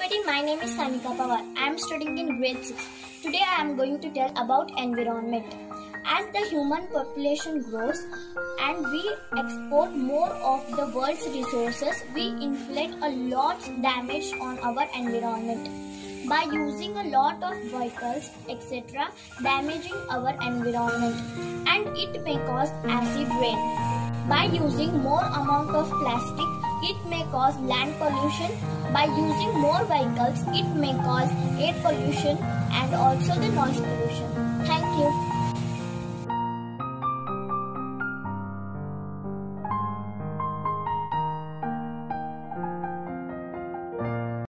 everybody, my name is Sanika Pawar. I am studying in grade 6. Today I am going to tell about environment. As the human population grows and we export more of the world's resources, we inflict a lot damage on our environment by using a lot of vehicles, etc., damaging our environment, and it may cause acid rain. By using more amount of plastic, it may cause land pollution. By using more vehicles, it may cause air pollution and also the noise pollution. Thank you.